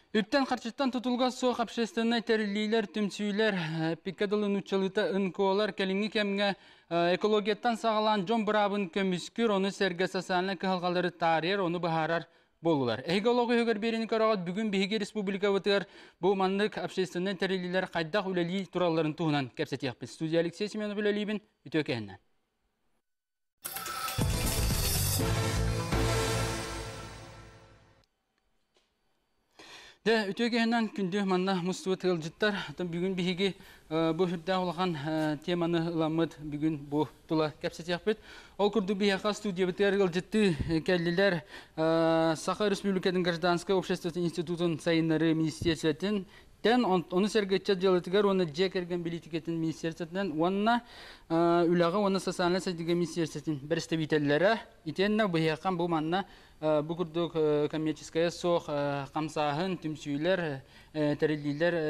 Үптен қарчыттан тұтылға соқ общественный тәрілейлер, түмсүйлер, пикадылын ұчалыта ұнколар, кәліңі кәмге экологияттан сағалан жон бұрабын көміскүр, оны сәрге сасанлы кығалғалары тарер, оны бұхарар болулар. Экология өгір берені көрағат бүгін Бейге Республика өтігер бұл маңдық общественный тәрілейлер қайдақ үләлі тураларын туғынан кәпсетияқ біз. Студия Алексей Семенов үләлейбін, үті өкәйіннен. Үтөгеннен күнді манна мұстуы тығылжыттар. Бүгін бігі бұл хүрді олған теманы ұламыд бүгін бұл тұла кәпсет яқпет. Ол күрді біяқа студия бітер ұлжытты кәлілер Саха Республиканың Гражданская общественный институтын сайынлары министерсетін оны сәргетчі делетігер, оны жекерген билетикетін министерсетінен, онына үліға оны сасанлы сәдігі министерсетін бірісті бітелілері. Итенна бұяқан бұл манна бұл күрдік коммерческая соқ, қамсағын, түмсүйлер, тәрелдейлер,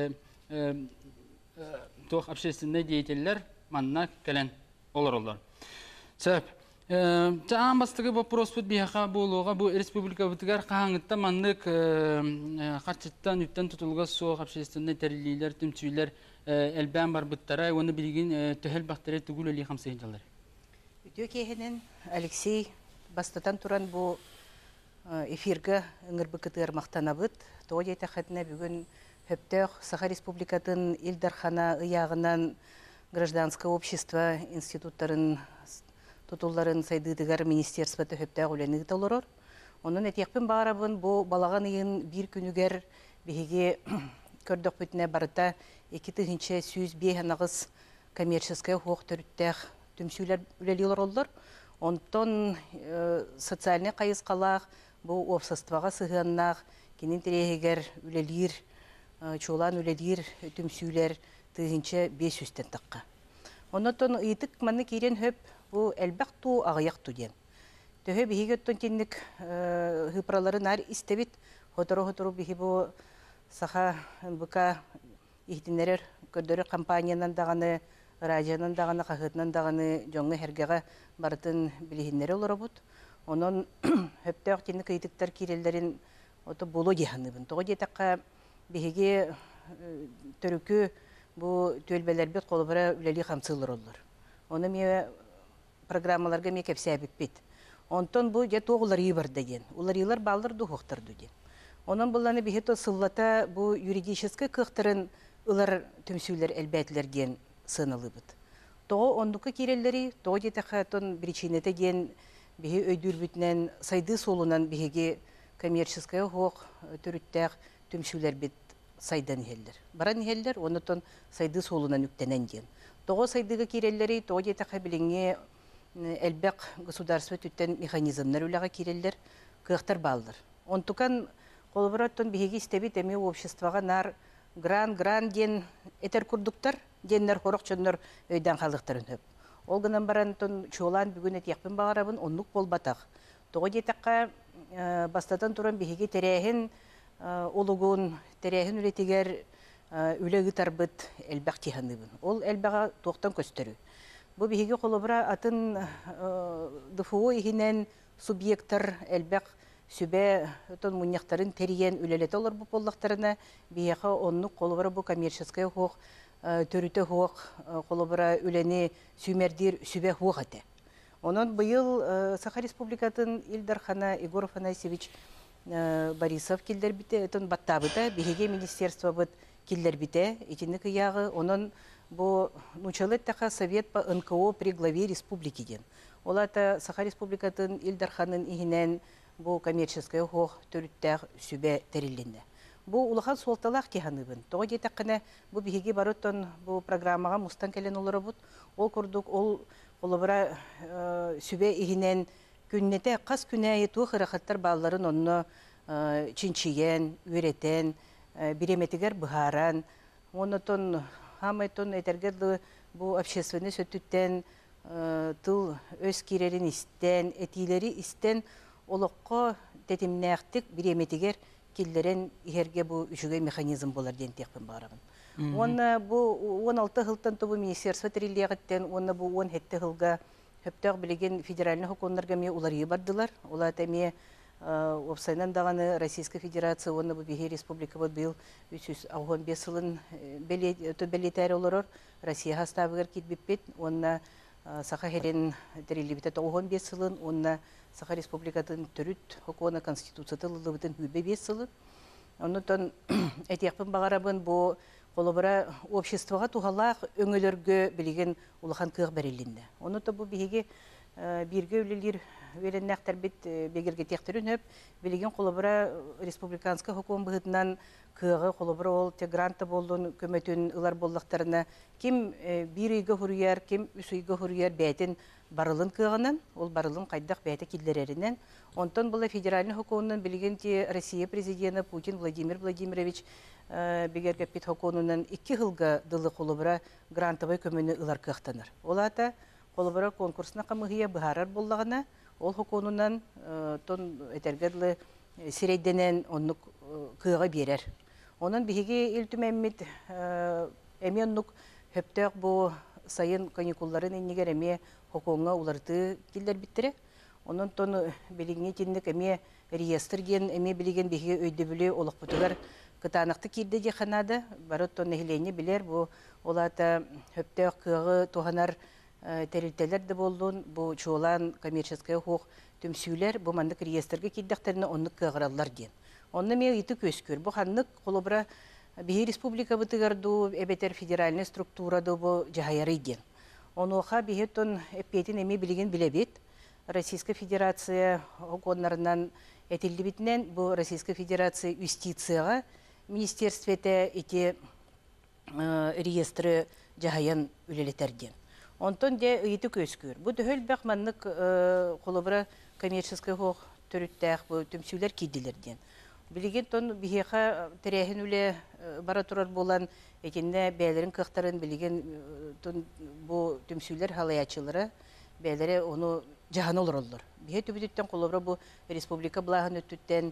тоқ общественный деятелілер манна кәлін олар. Сәп. Жаан бастығы вопрос бұд бияқа болуға бұл республика бұтығар қағаңытта маңдық қатшыттан үптен тұтылға соқ общественный тәрелдейлер, түмсүйлер әлбән бар бұттара, оны білген түхіл бақтары түгіл өлі қамсайын жалар. Өте кейінен Алексей бастатан туран бұл эфирге ыңырбы кытығар мақтана бұд. Тоғы дейті қатына бүгін хөптеқ Саха Республикатын Илдархана ұяғынан гражданское общество институттарын тұтуларын сайдыдығар министерствоты хөптеқ өлені ғыталырыр. Оның әтеқпен бағарабын бұл балаған үйін бір күнігер бігеге көрдіқ бүтіне барыта 2-тігінші сүйіз бейханағыз коммерческая хоқ түріттәқ түмсүйлер үлелелер олар. Онтон социальный қайыз қалақ бұл обществоға сығаннақ, кенен терегер үлелер, чолан үлелер түмсүйлер 500-тен таққа. Онтон ұйтық маны керен хөп бұл әлбәқ ту ағаяқ туден. Төхі бігі өттен тенік ғыпраларын әр істебет, ғотыру бігі бұл саха бұқа ихтінерер көрдері компаниянан дағаны, радионан дағаны, қағытынан дағаны жоңы әргеға барытын білігінері олары бұд. Оның хөпті өқтені қийтіктар керелдерін болу дегенібін. Тоғы детаққа бігі түрікі бұл төлбелер бет қолы бұра үлелі қамсылыр олар. Оны ме программаларға ме кәпсі әбік бет. Онтон бұл жет оғылар үй бар деген. Олар елар балыр дұғықтар деген. Оның бұланы бігі сыллата бұл юридическі қықтырын ұлар түмсүйлер әлбәтілер ген сынылы бұд. Тоғы ондықы керелері, тоғы детаққа тон причинеті ген бігі өйдір бүтінен сайды солынан бігіге коммерческая хоқ түріттәқ түмсүйлер бет сайдан хелдер. Баран хелдер, оны тон сайды солынан үктенен ген. Тоғы сайдығы керелері, тоғы детаққа біліңе әлбәқ государство түттен механизмнар үліға керелер қықтар балдыр. Онтукан қолыбыраттон бігіге істебет әме обществоға нар гран ден этер күрдіктар, деннер қорық чоннар өйден қалықтарын өп. Ол гынан баран тон чолан бүгін әтияқпен бағарабын, онлық бол батақ. Тоғы детаққа бастатан тұран бігіге тәрәхін олығын, тәрәхін үлетігер үлегі тарбыт әлбәқ тиханыбын. Ол әлбәға тоқтан көстірі. Бұл бігіге қолыбыра атын ДФО егінен субъекттар әлбәқ сүбе мұнияқтарын тәріген үлелеті олар бұл боллақтарына бігеға онлық қолыбыра бұл коммерческая хоқ, төріті хоқ, қолыбыра үлені сүймердер сүбе хоқ әті. Онын бұйыл Саха Республикатын Илдархана Егор Афанасьевич Борисов келдер біте, әтін баттабыта, бігеге министерство бұд келдер біте, етіні кияғы, онын бұл нучалеттаға совет по НКО при главе республики ден. Ол ата Саха Республикатын Илдарханын игінен бұл коммерческая хоқ түріттәғ сүбе тәрелінді. Бұл ұлыған солталақ кеханыбын. Тоғы детаққына бұл бігеге барыттан бұл программаға мұстан кәлен олары бұд. Ол күрдік, ол олыбыра сүбе игінен күннете қас күнәйі туы қырақаттар балаларын онны чинчиген, үйретен, биреметігер бұхаран. Онытын хамайтын әтергерлі бұл общественный сөттіттен тыл өз керерін істен, әтилері істен олыққа тәтімнәқтік биреметігер келдерін егерге бұл үшіге механизм болар ден текпін барабын. Оны бұл 16 ғылтан тұбы министерство тірілдеғіттен, оны бұл 17 ғылға хөптәқ білеген федеральный хоконларға ме олар ие бардылар. Олар тәме Опсайнан дағаны Российская Федерация, оны бұл бейхе республика бұл 315 сылын белетәрі оларыр. Россия хастабығыр кетбеппет, онына Саха херен терелебіті 15 сылын, онына Саха республикатын түріт, хокуана конституцияты лылыбытын хүбе 5 сылы. Онытын әтияқпын бағарабын бұл қолыбыра обществоға туғалақ өңілерге білеген улахан күйіқ бәрелінді. Онытын бұл бейге бирге үлелер вереннәқтер бет бегерге тектірін өп, білеген қолыбыра республиканскы хокуан бұғытынан күйіғы қолыбыра ол те гранты болдың көметін ұлар болдықтарына кем бір үйгі хүрияр, кем үс үйгі хүрияр бәйтін барылын күйіғынан, ол барылын қайдақ бәйті келдерерінен. Онтан бұл федеральный хокуанынан білеген те Россия президенті Путин Владимир Владимирович бегерге пет хокуанынан 2 жылға дылы қолыбыра грантовай көмені ұлар күйіқтаныр. Ол ата қолыбыра конкурсына қамығыя бұхарар болағына, ол хокуанынан тон әтергерлі сирейденен онық күйіға берер. Onun bihigi iltümemmit emiyonnuk höptök bu sayın kanikulların enniger emiye hokonga ulardı killer bittire. Onun tonu bilingi tindik emiye riyestr gen emiye biligen bihigi öydübülü olaq butugar kıtanaqtı kirde jehanada barot ton nehileni biler bu olata höptök kığı tohanar terilteler de boldun bu çoğulan kommersiyaskaya hok tümsüler bu mandık riyestrge kiddaktarına onluk kığırallar den. Онна мен итү көскөр. Бу ханнык колобра бии республика бытыгарду эбетер федеральный структурада бу жаһайрый ден. Онуха биһеттон эппетин эми билеген билебит. Российская Федерация оконнарынан этилдибитнен бу Российская Федерация юстицияга министерствете эти реестры жаһаян үлелетерден. Онтон де итү көскөр. Бу дөһөл бак маннык колобра коммерческий хок төрүттәк бу төмсүләр кидилерден. Билеген тон бихеха терехин үле бара турар болан экенне бәйлерин кыктарын билеген тон бу төмсүләр халаячылары бәйләре оны жаһан олороллар. Бихе төбүттен колобра бу республика благын өттүттен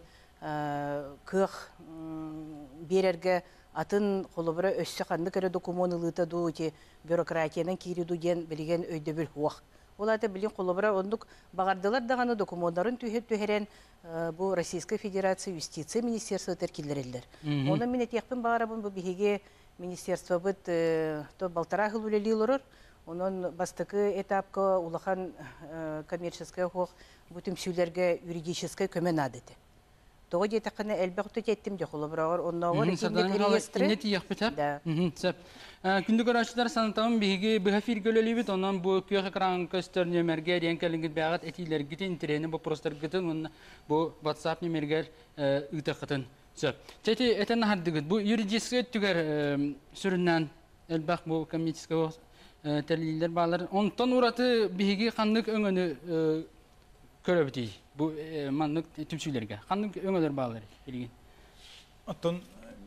кых берерге атын колобра өссө канды кере документалыта ду те бюрократиянын кириду ген билеген өйдөбүл хуак. Оларды билин колобра ондук багардылар даганы документтарын түһәрен бу Российская Федерация юстиция министерство теркилдерелдер. Оны мен этекпен багарабын бу биһиге министерство бит то балтара хыл үлелилер. Онун бастыкы этапка улахан коммерческая хок бу төмсүләргә юридическая көмөн адети. Тоғы детақыны әлбәқті теттім де қолы бірағыр, оннауыр екендік реестрі. Иннеті яқпетап. Күндік өрашылар санатауын бігі бұғафир көлелі бет, онан бұл күйеқі қыран көстер нөмерге рен кәлінгіт бәғат әтейлер гітін, интерені бұл простар гітін, бұл WhatsApp нөмергер ұйтақытын. Чәті әтен нағардығыт, бұл юридическі өттігер сүріннен әлбәқ бұл коммерческі тәлілер бағалар. Онтан ұраты бігі қандық өңіні көрөбүтүй бу маннык түмсүйлөргө кандык өңөлөр баалары билген. Оттон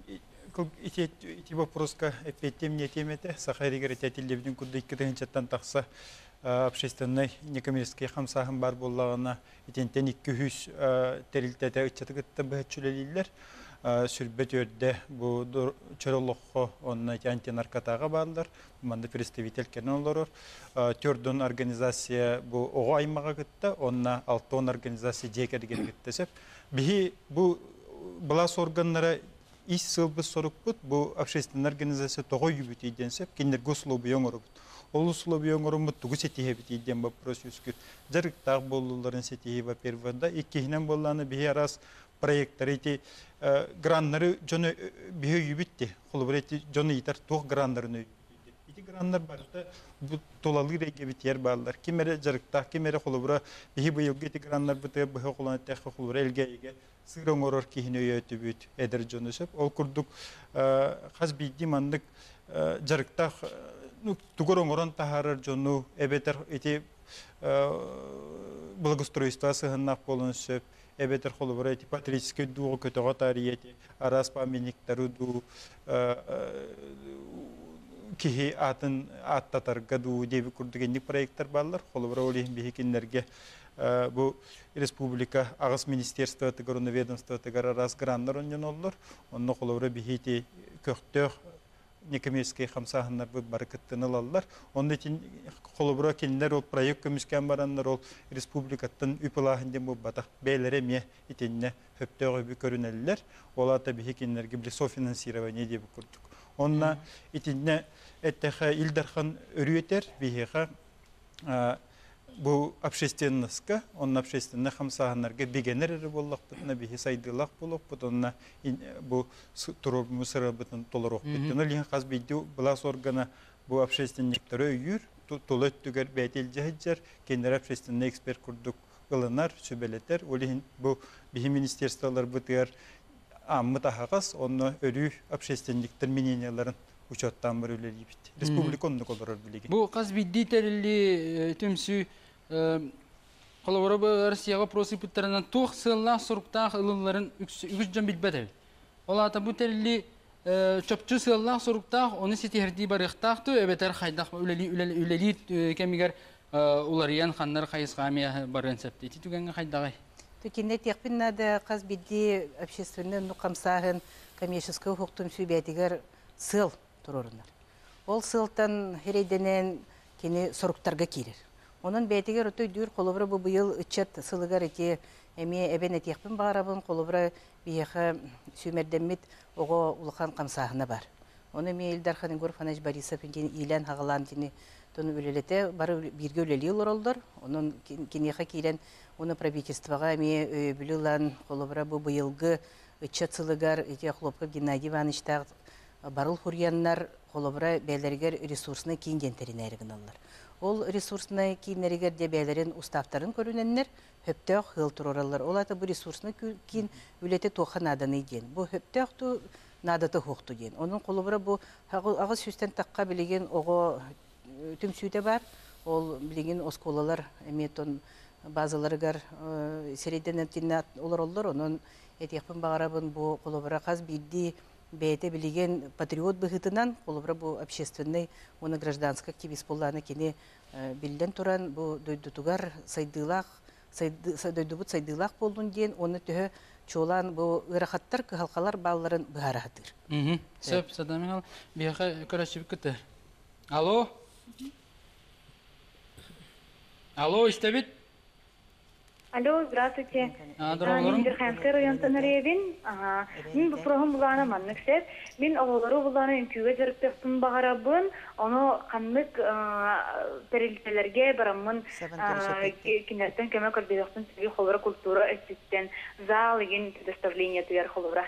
ити вопроска эппетем не темете сахаригер тетилдебдин куддыккытын чаттан такса общественный некоммерческий хамсахым бар боллагына итентен 200 терилтете ыччатыгытта бөчүлелилер сүрбет өрдө бу чоролокко онна антинаркотага баалар манда представитель кенолор төрдөн организация бу ого аймага гытта онна 6 организация жеке деген гыттесеп бихи бу балас органнары ис сылбы сорукпут бу общественный организация тогой юбут иденсеп киндер гослобу yoңорубут ол услову yoңорумут тугу сетихебит иден вопрос үскүр жарыктак болуларын сетихи во-первых да иккинен болланы бихи арас проекттар эти граннары жоны бихи юбитти холбурети жоны итар тох граннарын эти граннар барда бу толалы регебит ер балдар кимере жарыкта кимере холбура бихи быйыл эти граннар бите бихи холона тех холбура элгеге сыроңорор кихине өтүбүт эдер жонусеп ол курдук хазбиди мандык жарыкта тугороңорон тахарар жону эбетер эти благоустройство сыгыннак болунсеп эбетер холбура эти патриотический дуо көтөгө тарыйти арас памятниктары ду кихи аттатарга ду деби курдугенник проекттер баллар холбура олин бихикиннерге бу республика агыс министерство тыгырыны ведомство тыгыр арас грандар оннон оллор онно холбура бихити көктөх некоммерческий хамсахыннар бу баракыттын алалар. Onun için холобура кинилер ол проект көмүскөн бараннар ол республикаттын үпылахынден бу батак бейлере ме итинне хөптөгө бу көрүнөлөр. Олата бихи кинилерге бир софинансирование деп көрдүк. Онна итинне эттеха Илдархан өрүетер бихиха bu общественностька, он общественный хамсаханарга бигенер боллак бутна бихи сайдылак болуп бутна bu туруп мусыра бутун толорок бутна лин каз бидю блас органа bu общественниктер өйүр толот түгер бетел жаһар кендер общественный эксперт курдук гылынар сөбелетер олин bu бихи министерстволар бутер аммытахагас онно өрү общественниктер мненияларын учеттан бир үлелибит республика онны колорор билиги бу каз бидди терли түмсү колобора Россияга просипуттарынан тух сылла суруктах ылыларын үгүжжөн билбедер. Олата бу терли чөпчү сылла суруктах оны сетихерди барыктахты эбетер хайдах үлели кемигер уларыян ханнар хайысгамия барын септи. Титугенге хайдагай. Тукинет якпиннада каз бидди общественный нукамсагын коммерческий хукуктун сүбетигер сыл турурунар. Ол сылтан херейденен кени суруктарга кирер. Onun beytiger ötü dür kolobra bu yıl içet sılıgar eti emi eben etiyakpın bağırabın kolobra biyaha sümerdenmit oğu ulukan kamsahına var. Onu emi İldarhan'ın gör Fanaj Barisov'ın ilan hağılan dini tonu ülelete barı birge üleli olur oldur. Onun kiniyaha kiren onu правительствоға emi biliyorlar kolobra bu yılgı içet sılıgar eti Xlopkov Gennadiy Ivanich'ta barıl huryanlar kolobra beylerger resursuna kiyin genterine alır. Ол ресурсны кейінерігер дебелерін ұстафтарын көріненлер, хөптеуқ ғыл тұроралар. Ол аты бұл ресурсны кейін үлеті тоқын аданы ден. Бұл хөптеуқту надаты хоқты ден. Оның қолыбыра бұл ағыз сүстен таққа білеген оғы түмсүйде бар. Ол білеген осколалар, әметон базаларығар серейден әттіне олар олар. Оның әтеқпін бағарабын бұл қолыбыра қаз білді бейте билеген патриот быхытынан колобра бу общественный оны гражданский активист болланы кени билден туран бу дойдутугар сайдылак дойдубут сайдылак болдун ден оны төһө чолан бу ырахаттар халкалар балларын быхаратыр. Сөп садамын бияха көрөчүп кетер. Алло. Алло, истебит? Алло, здравствуйте. Мен Дирханский районтан ребин. Мен бу программа булана манныксеп. Мен оголору булана үкүгө жарыктын багарабын. Аны канлык терилтелерге барамын. Кинертен кеме көрдөктөн сиги холора культура эститтен зал деген предоставление тер холора.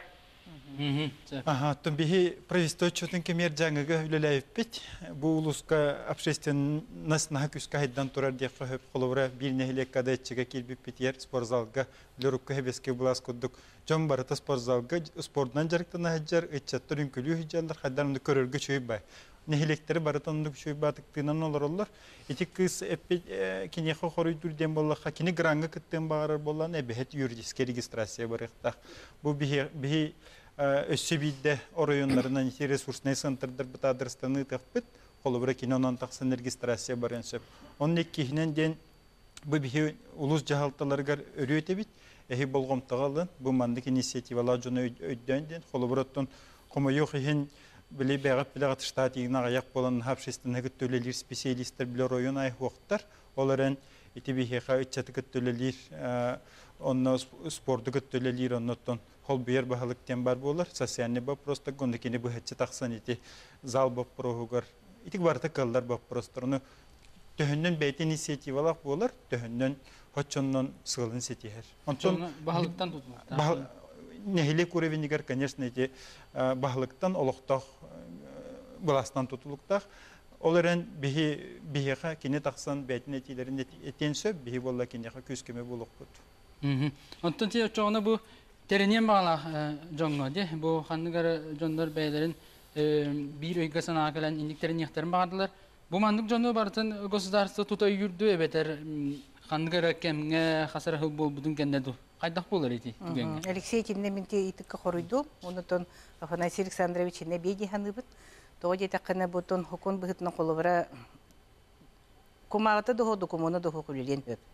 Ага, то бихи правительствотчотын кемер жаңыга үлелайып бит. Бу улуска общественность нахакуска хайдан турар деп хөп холора бир нехилек кадетчиге килбип битер спортзалга лөрүккө хебеске булас кудук. Жон барыта спортзалга спорттан жарыктан хаҗар этчаттыр үнкүлүү хиҗандар хадан көрөргө чөй бай. Нехилектери барытан чөй батыктынан олар. Этик кыз кинеха хоройдур дем боллаха кини гранга кыттен багарар боллан эбет юридический регистрация барыкта. Бу бихи өссөбийде оройонларынан ресурсный центрдар бытадырстаны таппыт, қолыбыра кинонан тақсын регистрация барын сөп. Оның еккейінен ден бұл бихи улус жағалталарғар өрі өтебіт, әхи болғымтағалын, бұл мандық инициативалар жоны өйден ден, қолыбыраттың қомайық ехін біле бәғіп біле ғатыштатығына ғаяқ болан хапшестін әгіт төлелер специалистер біле ройон айық оқтар, оларын ити бихиға үтчаты көттөлелер, онна спорты көттөлелер, оннаттан хол бүйер бағалықтен бар болар, социальный вопрос-та гондекені бұхетчі тақсан ити зал боп проғығар. Итик барыта қалдар боп просторыны төхіннен бәйті инициативалақ болар, төхіннен хотчоннан сығылын сетихер. Бағалықтан тұтылық? Нехилек уровенігер, конечно, ити бағалықтан олықтақ бұластан тұтылықтақ. Оларын бихиға кені тақсан бәйтін етилерін етен сөп, бихи болла кенеға көскеме болық бұд. Онтан те çoğuna bu tereniyen bağla jongo de bu handıgar jonlar beylerin bir öygasına akalan indiklerin yahtarın bağırdılar. Bu mandık jonlar barıtın gosdarsı tutay yürüdü ebeter handıgar kemge hasara hıl bol budun kendedu. Qaydak bolur eti. Алексей Тиннеминте итикка хоройду, онутон Афанасий Александрович не беди ханыбыт. Тоди такына бутон хукун быгытна колобра кумагата дохо докумона дохо кулилен хөп.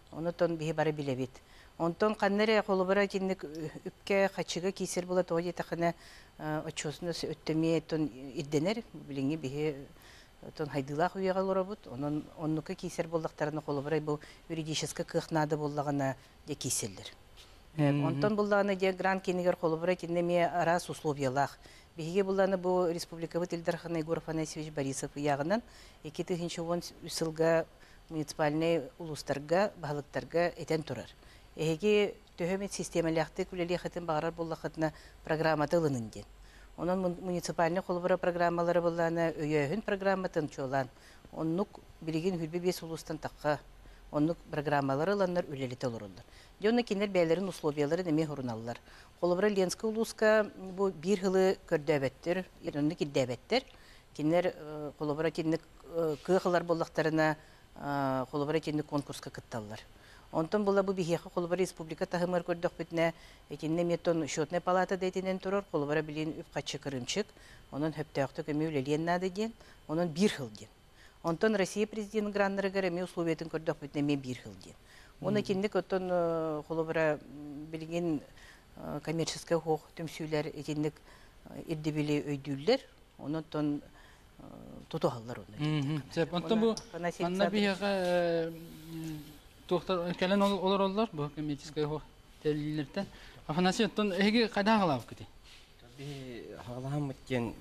Онотон биһи бары билебит. Онтон каннере холобара кинник үпкә хачыга кисер була тоҗи тахана очосны өттеме тон идденер билинги биһи тон хайдылах уяга лоробут. Онон оннука кисер булдактарны холобара бу юридическа кыхнады буллагына де киселдер. Онтон буллагына де грант кинигер холобара киннеме арас условиялах. Биһиге булланы бу республика Илдархан Егор Афанасьевич Борисов ягынан 2010 үсылга муниципальный улустарга, баглыктарга этен турар. Эге төһөмет системалякты күлели хатын багарар буллахатна программаты ылынынден. Онон муниципальный холбара программалары булланы өйөһүн программатын чолан. Оннук билигин хүлбе бес улустан такка. Оннук программалары ланнар үлелите олорулар. Жонна кинер бәйләрен условиялары неме хуруналлар. Холбара Ленска улуска бу бир хылы көрдөбөттөр, ирөнне киддәбәттер. Кинер холбара кинник кыхылар буллактарына холбара кинник конкурска кытталлар. Онтон була бу бихиха холбара республика тахымар көрдөх битне этинне метон счетная палата дейтинен турар холбара билин үп качы кырымчык онон хөптөктө көмө үлелен нады ден онон бир хыл ден. Онтон Россия президент граннары гереме условиятын көрдөх битне ме бир хыл ден. Оны киндик оттон холбара билген коммерческий хок төмсүлөр этинник ирдибили өйдүллер онон тотохаллар оны. Сеп онтон бу анна бихиха Доктор келен олар bu коммерческий хок телилерден. Афанасий оттон эге кайда калап кити? Би хагалам мөткен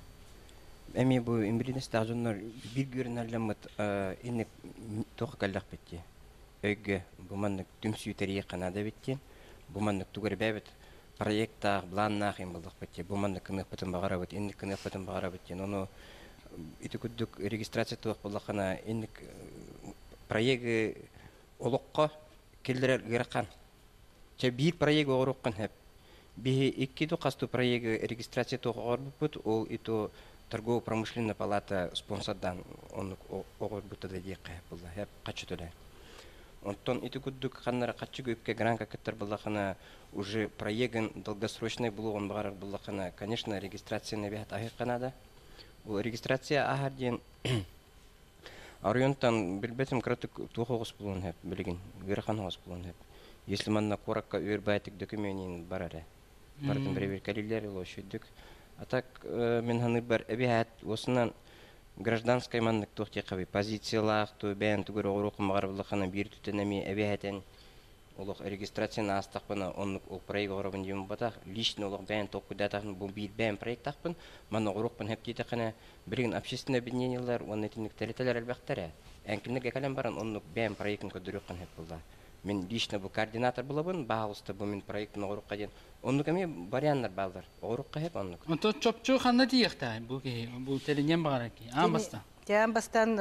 эми бу имбридес тажуннар бир görünärlemmet инек тох калдак битти. Өйгө бу маннык түмсү терие канада битти. Бу маннык тугар бәбит проекттар планнах им булдык битти. Бу маннык кыны пытын багара бит, инек кыны пытын багара битти. Ону итүкүдүк регистрация туак буллакана инек проект Олоққа келдерер герқан. Че бир проект оғырыққан хеп. Бихи иккиду қасту проект регистрация тоғыр бұпыт, ол ито торгово-промышленная палата спонсордан оғыр бұттады дейқі хеп бұлда. Хеп қачы төлі. Онтон ито күддік қаннары қачы көпке гранка кеттер бұлдақына уже проектін долгосрочный бұлуғын бағарар бұлдақына, конечно, регистрацияны бәхет ағыр қанада. Ол регистрация ағар дейін Арионтан билбетим кратык тухогус булун хеп билген верханогус булун хеп. Если манна коракка үрбайтик документин бараре. Бардым биребир калилер лошудук. А так мен ханы бар эбиат осынан гражданская маннык тохти каби позициялах то бен тугур орукум барбылыкына бир түтенеми эбиатен улук регистрацияны астакпына оннук ол проект орабын дем батак лично улук бен току датахын бу бир бен проект такпын мана орукпын хеп дитекана бирин общественное объединениялар он этинник телетелер албактара энкилнеге калем баран оннук бен проектын көдүрөккөн хеп булда мен лично бу координатор булабын баалыста бу мен проекттин орукка ден оннук эми барианнар балдар орукка хеп оннук Онто чопчу ханна диякта бу теленен багараки амбаста Амбастан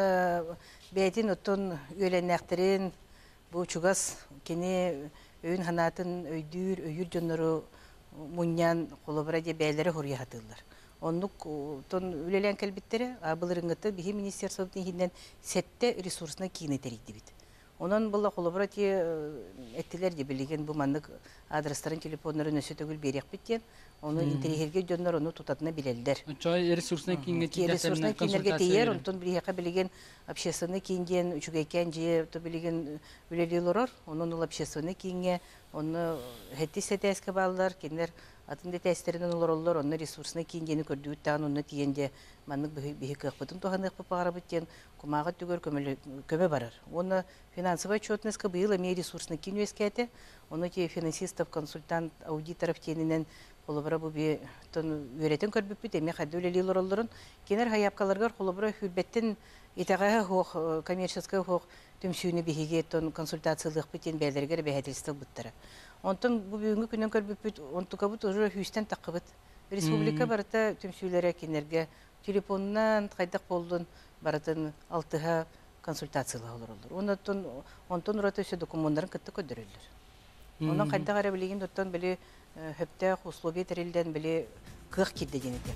бетин оттон үйленектерин бу чугас кини өйүн ханатын өйдүр өйүр жоннору муньян колобра де бәйләре хорьятылар. Оннук тон үлелен келбиттери абылырыңгыты бихи министерствотун хиннен сетте ресурсына кинетерийди бит. Онон була колобра те эттилер де билген бу маннык адрестарын телефоннарын өсөтөгүл берек биттен. Оны интерьерге жоннор оны тутатына билелдер. Чой ресурсына ресурсына кинерге тейер, онтон бирека билген общественный кинген үчүгейкен же то билген үлелилорор, онун ул общественный кинге, оны хетти сетеске балдар, кинер атын детестеринен олороллор, оны ресурсына кингени көрдүттан, оны тиенде маннык бихи кыхпытын туханык папара биттен, кумага түгөр көмө барар. Оны финансовая отчетностька быйыл эми ресурсына кинюэскете, оны те финансистов, консультант, аудиторов тенинен Холобра буби тон үйрәтен көрбүппүт эми хадды үлелилер оллорун кенер хаяпкаларгар холобра хүрбеттен итагага хок коммерческий хок төмсүүнү бихиге тон консультациялык битен бәлдергер бәһәдилстек буттара. Онтон бу бүгүнкү күнөн көрбүппүт онтукабыт уже хүстен таккыбыт. Республика барыта төмсүүлөрө кенерге телефоннан кайдак болдун барытын алтыга консультациялар олорулар. Онтон урата документтарын кытты көдөрөлөр. Онон кайдак ара билген доттон били höpte условия терилден биле кых кидде денете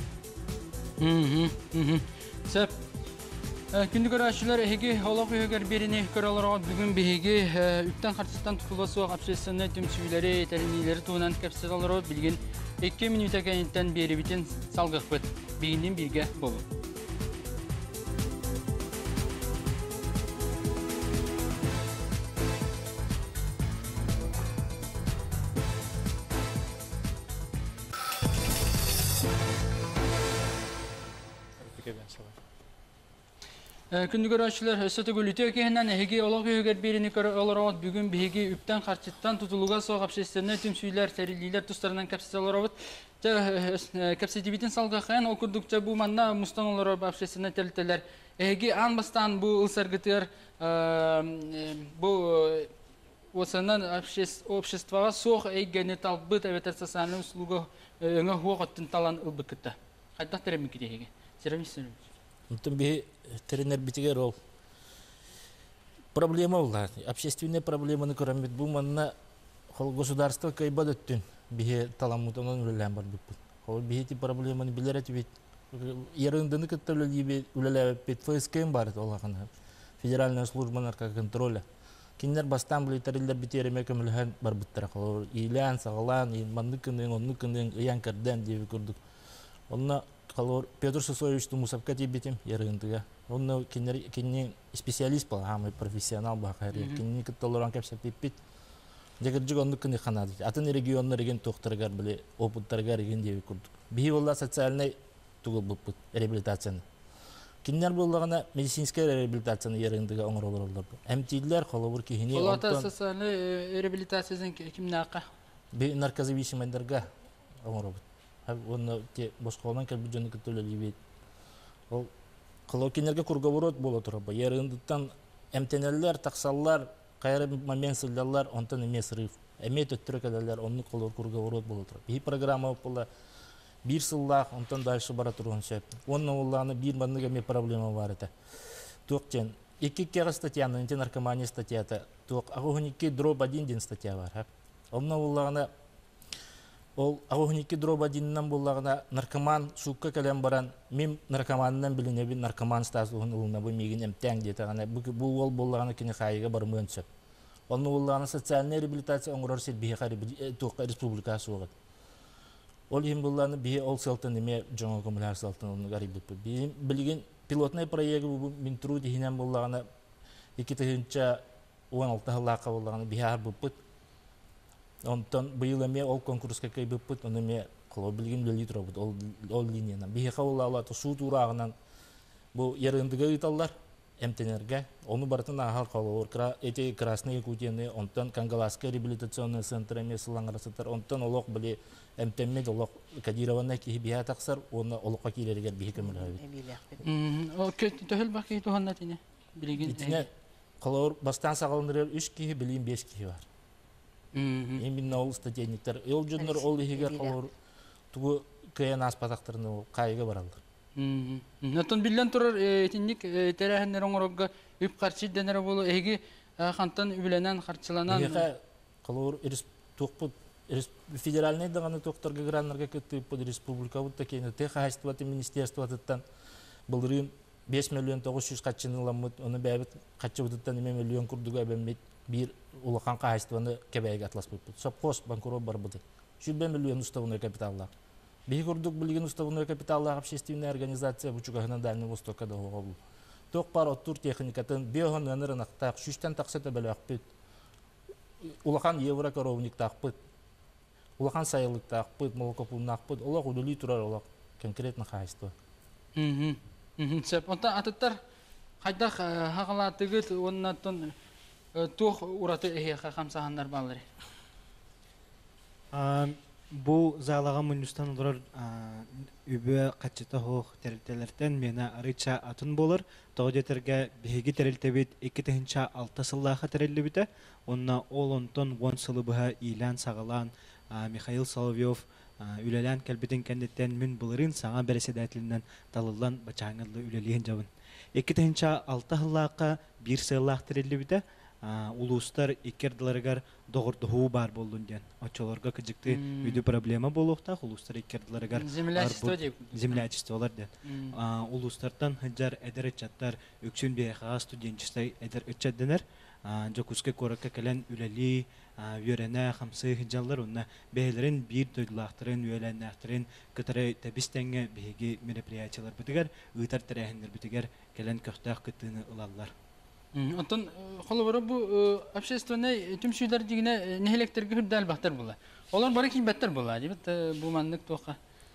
канады. Сеп күндү көрөчүлөр эги олок өгөр берини көрөлөргө бүгүн биги үттөн картыстан тутуласуу общественный төмсүйлөрү теринилери туунан кепселеро билген 2 минутка кенттен бери битен салгыкпыт. Бигинден бирге болуу. кебен сала. Күнді көрәшілер өсөті көліті өкеһінен әйге олық өйгер беріні олароват бүгін бігі үптен қарчыттан тұтылуға соқ апшестеріне түмсүйлер, сәрілілер тұстарынан кәпсеті олароват. Кәпсеті бітін салға қайын ол күрдікчі бұл манна мұстан оларов апшестеріне тәлітелер. Әйге аң бастан бұл ұлсарғытыр бұл осынан обществоға соқ әйгені талбыт әветер сасаны ұсылуға өңі хуақ оттын талан ұлбы күтті. Қайдақ тәрәмі кеде әйге? Серемесін Онтон би тренер битигер ол проблема была. Общественные проблемы көрәмет бу манна хол государство кайбад өттүн бие таламутонон үлелән бар бит. Хол бие ти проблеманы билер әтибит. Ярындыны кеттеле үлелә бит ФСКМ бар олагына. Федеральная служба наркоконтроля. Киндер бастан билетерилер битереме көмөлһән бар биттер. Хол илән сагалан, мандыкының, онныкының ян кәрдән дип күрдүк. Онна Халор Петр Сосович Тумусовка тибетим ярындыга. Он кинне специалист был, а мы профессионал был. Кинне катталоран кепсеп типпит. Дегерджиг онны кыны ханады. Атын регионны реген тохтаргар биле опыттаргар реген деби курдук. Бихи болла социальный тугул буппут реабилитацияны. Киннер боллагана медицинская реабилитацияны ярындыга оңор олорлор. Эмтилер холобур кихини. Олата социальный реабилитациясын кимне ака? Би наркозависимендерга оңор олор. Оны те босқолынан кәлбі жөні күттілі бейт. Ол қылау курговорот болу тұрабы. Еріндіктен әмтенелер, тақсаллар, қайры момент сылдалар, онтан еме сырыф. Әме төттірі кәдәлер, оны қылау курговорот болу тұрабы. Бей программа опылы, бір сыллақ, онтан дальше бара тұрған шәп. Оның олағаны бір маңның әме проблема бар еті. Тоқтен, 2 кері статьяны, әнте наркомания статьяты. Тоқ, ағуғынеке дроп 1 ден статья бар. Оның олағаны Ол ағуғынеке дроп 1-нан болағына наркоман шуққа кәлем баран, мен наркоманынан білінебін наркоман стасуғын ұлына бұл меген әмтәң дейті. Бұл ол болағына кені қайыға барымы өнсіп. Оның болағына социальный реабилитация оңырар сет бейіға республикасы оғыд. Ол ең болағына бейі ол селтін еме жоңа көмілер селтін оны ғарибет бұл. Білген пилотный проегі бұл мен тұру дейінен болағына 2016 лақа болағына бейі бұл Онтон быйыл эме ол конкурска кайбыппыт, оны эме кылоо билген лили турабыт, ол линиядан. Бихеха улалаты суу турагынан бу ярындыга ыйталлар, эмтенерге. Оны бартын ахал калоор, эти красные кутены, онтон Кангаласская реабилитационный центр эме сылаңарасытар, онтон олок били эмтеммед олок Кадированна кихи биха таксар, оны олокка килергер бихи көмөлөбүт. О, төһөл баки туханна тине. Билген. Итине калоор бастан сагалындырыр 3 кихи, билин 5 кихи бар. Именно ол статейниктер. Ол жүннер ол егер қалыр тұғы көйен аспатақтарыны қайығы баралдар. Нәттен білден тұрар етіндік тәрәхіндер оңырға үп қарчы дәнері болу әйгі қантан үбіленен қарчыланан. Еға қалыр федеральный дағаны тоқтарға гранларға көтті под республика бұтта кейіні. Тех айстываты министерстватыттан бұлырын 5 миллион 900 қатшының ламыд, оны бәбіт қатшы бұтыттан 2 миллион күрдігі әбәмет bir улахан кайстваны кебеге атлас бут. Совхоз банкрот бар бут. 100 миллион уставной капиталла. Би курдук билген уставной капиталла общественная организация бучугахынан Дальний Востока да гол. Ток пар оттур техникатын биохон анырын тақ 3-тен тақсата белак бит. Улахан евро коровник тақпыт. Улахан сайылык тақпыт, молокопун тақпыт. Олақ удали турар олақ конкретно кайство. Сеп, онта атыттар хайдах хағалатыгыт оннаттан тух ураты эхеха хамсахандар баллары. Бу залага мундустан олар үбө качыта хох терилтелерден мена арыча атын болар. Тоодетерге биги терилтебит 2-6 сыллаха терилибите. Онна ол онтон 10 сылы быха илан сагалан Михаил Соловьев үлелән кәлбитен кәндеттен мин булырын саңа береседәтленнән талылан бачаңырлы үлелиен жабын. 2-6 сыллака 1 сыллах терилибите. Улустар икердиларгар догордуу бар болдун ден. Очолорга кыжыкты үйдү проблема болуктак, улустар икердиларгар землячестволар ден. Улустардан хыжар эдер чаттар өксүн бейха студентчистай эдер өчөдөнөр. Жокуске коракка келен үлели үйренә хамсы хыжаллар онна бейлерин бир тойлактырын үйренәктирин кытары табистеңге беги мероприятиялар битигер, ыйтар терәһендер битигер келен көктак кытыны ылаллар. Онтон холобора бу общественный түмсүйлөр дигине нехелектерге хүрдәл бактар була. Олар бары килбәттер була, дибет бу мандык тока.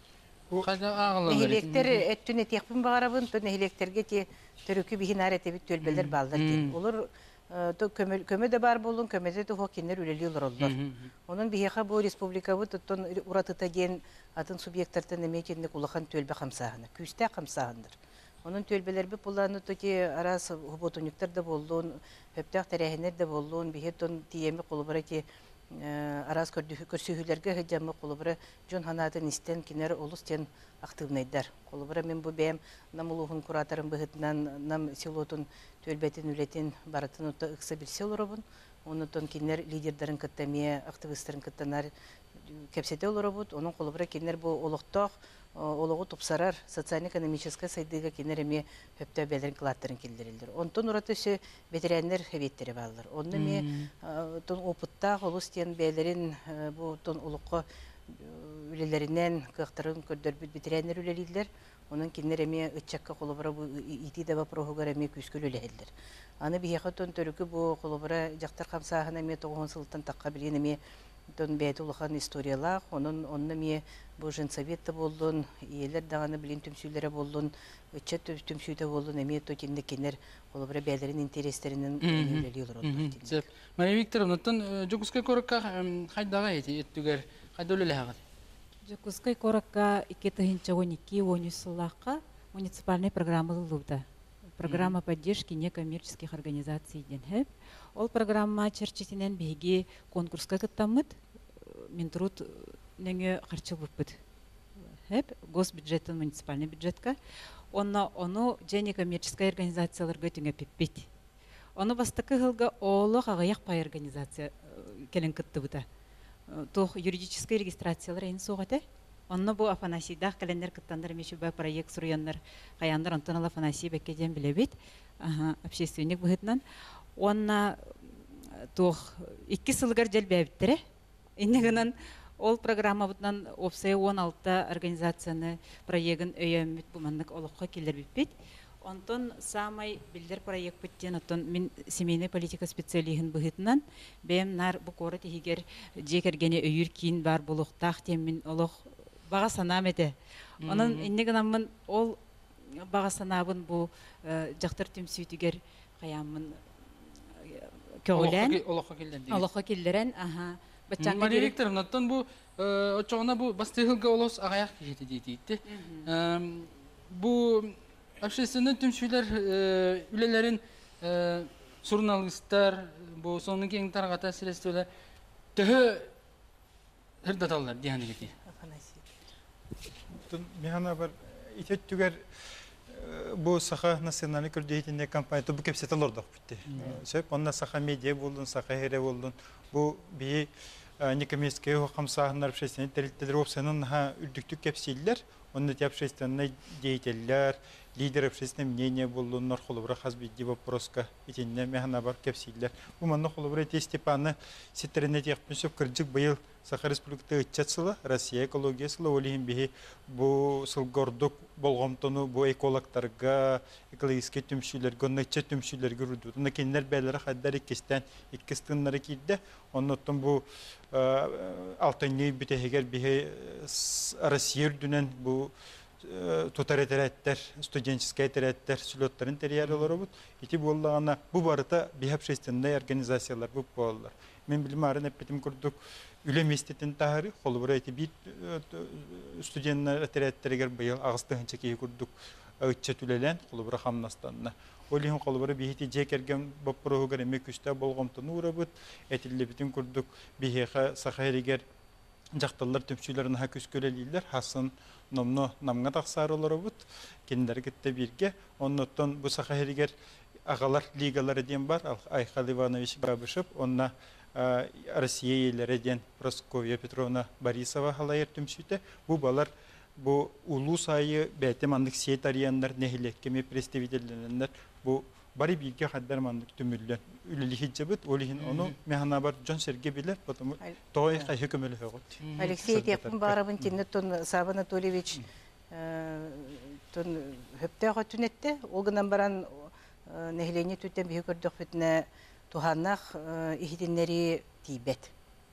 Қайда ағылы Нехилектер эттүн этекпин багарабын, то нехилектерге те төрөкү бихин аретебит төлбелер балдар кен. Олар то көмө да бар болун, көмөдө да хокинер үлели олорлор. Онун бихиха бу республикабы тоттон уратыта ген атын субъекттардан эмекенник улахан төлбе камсагына, күстә камсагындыр. Onun tölbeler bir pullarını toki aras hubotunyuklar da boldun, höptaq terehiner de boldun, biheton tiyemi kolubara ki aras körsühülerge hıcamı kolubara John Hanat'ın isten kiner olus ten aktivnaydar. Kolubara men bu beyem namuluğun kuratarın bıhıtından nam silotun tölbetin ületin baratın ota ıksa bir silorobun. Onun ton kiner liderlerin kıttamiye, aktivistlerin kıttanar kepsete olurobut. Onun kolubara kiner bu oluqtaq Oloğu topsarar, sotsial-ekonomическая сайдыга кенереме höptö belin kılattırın kildirildir. Ondan uratı şu veteranlar hevetleri bağlıdır. Onu me ton oputta olus diyen belerin bu ton oluqqa ülelerinden kıqtırın kördörbüt veteranlar üleliler. Onun kenereme ıçakka kolubara bu iti daba prohugareme küskül ülelidir. Anı biheqa ton törükü bu kolubara jaktar kamsahına me 9 sıltan takka bileneme Don beyde uluğan istoriyalar, onun me bu jensavette boldun, iyeler dağını bilin tümsüylere boldun, öçet tümsüyde boldun, eme tokinde kener olabra beylerin intereslerinin üleliyorlar oldu. Maria Viktorovna, ton Jokuskay korakka haydaga eti ettüger, hayda ölele haqat? Jokuskay korakka 2012 сыллаққа муниципальный программа лылуда. Программа поддержки некоммерческих организаций денхеп. Ол программа черчетинен беги конкурска кыттамыт, Минтруд неңе харчыл буппыт. Хеп госбюджеттен муниципальный бюджетка. Оны же некоммерческая организацияларга түңе пиппит. Оны бастыкы хылга олы агаяк пай организация келен кыттыбыта. Тох юридическая регистрациялар эн соғате. Онна бу Афанасийдах календар кыттандар меші бай проект суруяндар каяндар онтон Афанасий беккеден билебит. Общественник быхытнан. Онна тох 2 сылгар желбебиттере. Иннегенен ол программа бутнан опсай 16 организацияны проектын өйөмүт буманнык олокко келдирбит. Онтон самай билдер проект биттен отон мен семейный политика специалигин быхытнан бем нар бу коры тигер жекергене өйүр кийин бар булуктак темин олох бага санамете. Онун иннегенен ол бага санабын бу жактар түмсүйтүгер каямын көгөлен олохко келдерен Мария Викторовна, тон бу очоғына бу бастығылға олос ағаяқ кешеті дейтейді. Бу общественный түмшілер үлелерін журналистер, бу соның кең тарғата сілестілер түхі үрдаталар дейін еке. Механа бар итет түгер bu saha nasyonal kürdeytinde kampanya bu kepsete lordak bitti. Söp onda saha medya buldun, saha here buldun. Bu bir некоммерческие хамсахнар общественные территории опсанын ha үрдүктүк кепсилдер. Онда общественный деятельлер, лидер общественного мнения булдуннар холубра хазбидди вопроска итинне механа бар кепсилдер. Bu манна холубра Степаны ситерне текпенсөп кыржык быйыл Саха Республиката ытчатсылы, Россия экологиясылы олихин бихи бу сылгордук болгомтону бу экологтарга, экологический түмшүлерге, онныча түмшүлерге рудут. Онда кенлер бәлері қаддар иккестен, иккестіңнары кейді. Оннотон бу алтынней бүтехегер бихи Россия үрдінен бу тоталитаряттар, студенческая теряттар, сүлөттарын терияр олары бұд. Ити боллағана бу барыта бихи общественный организациялар бұд болалар. Мен білім арын әппетім күрдік Үлем естетін тағыры, қолы бұра әйті бір студенттер терияттарығар бұйыл ағыстығынша кейі күрдік өтчет үлелен, қолы бұра қамнастанына. Олиғын қолы бұра бейхеті жекерген баппырығығар әмек үсті болғымтыны ұра бұд, әтілі бітін күрдік бейхеға сақайрегер жақталар түмшілерін ха көскөлелейлер, хасын номны намға тақсары олары бұд, кендері кетті бірге. Оннықтан бұл сақайрегер ағалар, лигалары ден бар, Айхал Иванович Бабышев, онна Россия елерден Просковья Петровна Борисова халайыр түмшіті. Бұл балар бұл улу сайы бәтем андық сейт арияндар, нәхілеккеме представителерінер. Бұл бары бірге қаддар мандық түмірлен. Үліліхі жабыт, олихін оны механа бар Джон Серге білер, потому тоғай қайы көмілі өғыт. Алексей Текпін барабын тені тон Саб Анатольевич хөптеға түнетті. Олғынан баран нәхілене түттен бейі көрдік бітіне Туханнах ихидиннери тибет.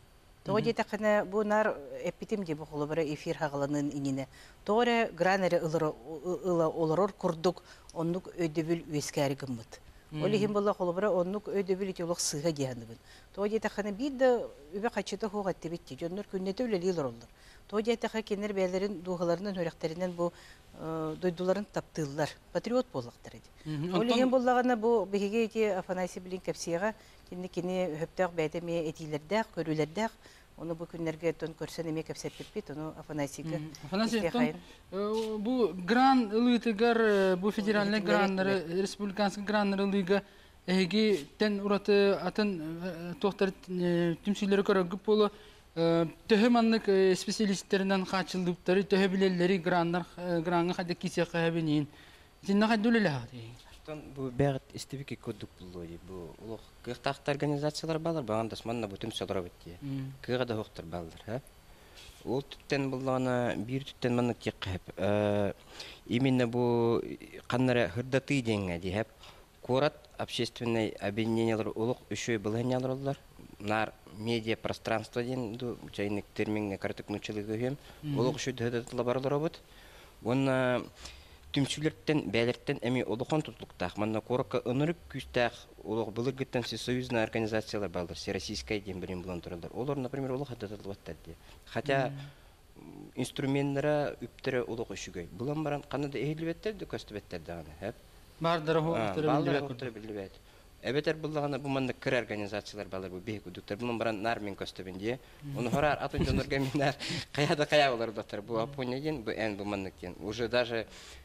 Тоғы детақына бұл нар эпитем де бұл бары эфир хағыланын иніне. Тоғыры гранері ұла оларор күрдік, оннық өйдебіл өскәрі гыммыт. Олы хем болла қолыбыра оннық өйдебіл етеулік сыға дейінбін. Тоғы детақына бейді өбе қачыты хоға әттебетті, жонлар күннеті өлелейлер олар. Тоғы детақы кенер бәлерін дуғыларының өректерінен бұл дойдуларын таптылар, патриот болақтар еді. Олы хем боллағана бұл бігеге ете Афанасий білін кәпсияға кені хөптәқ бәйтеме етейлердәқ, көрілердәқ, оны бұл күнлерге тон көрсен еме кәпсәп берпет, оны Афанасийға Афанасий, бұл гран ұлығытығар, бұл федеральный граннары, республиканский граннары ұлыға әйге тән ұраты атын тоқтар түмсілері көрігіп болы төһі манлык специалисттерінен қачылдыптары, төһі білелері гранға қады кесе қағабенейін. Сен нақай дөлелі ағы? Бу бәғіт істебеке көдік бұллойы. Бу ұлық қиқтақты организациялар балар, бағанда сманна бұ түмсілері бітті. Қиғада хоқтар балар. Ол түттен бұллағына бір түттен манна тек қап. Именно бұ қаннары хырдаты денге дейіп, Корат общественный объединениялар ұлық үшөй бұлғанялар олар. Нар медиа пространство ден, жайынық терминге картық нүчілігі өйем. Ұлық үшөй дұхадатылы барылар обыд. Оны түмсүлерттен, бәлерттен әме олуқан тұтылықтақ. Манна қорыққа ұнырып күстәқ олуқ бұлыргіттен союзный организациялар балдар, Всероссийская ден білін бұлан тұралдар. Олар, например, олуқ адатылы баттады. Хотя инструменттері үптері олуқ үшігөй. Бұлан баран қанады әйілі бәттерді, көсті бәттерді ағаны. Бардары хоқтары білі бәт. Әбетер бұлағына бұманды кір организациялар балар бұл бейік үдіктер. Бұлан баран нар мен көсті бінде. Оны хорар атын жонырға менар қаяда қая олар доктор. Бұл Апонияген, бұл ән бұмандықтен. Уже даже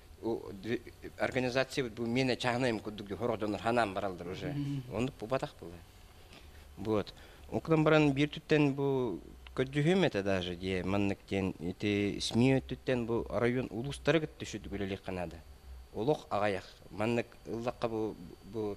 организация бұл мені чағынайым күдігі хорғдоныр ханам баралдар уже. Оны бұл батақ бұл. Вот. Оқыдан баран бір түттен бұл көддігім әті даже де маннықтен, СМИ өттіттен бұл район ұлыстары күтті шүді бөлелі қанады. Олық ағаяқ. Маннық ұллаққа бұл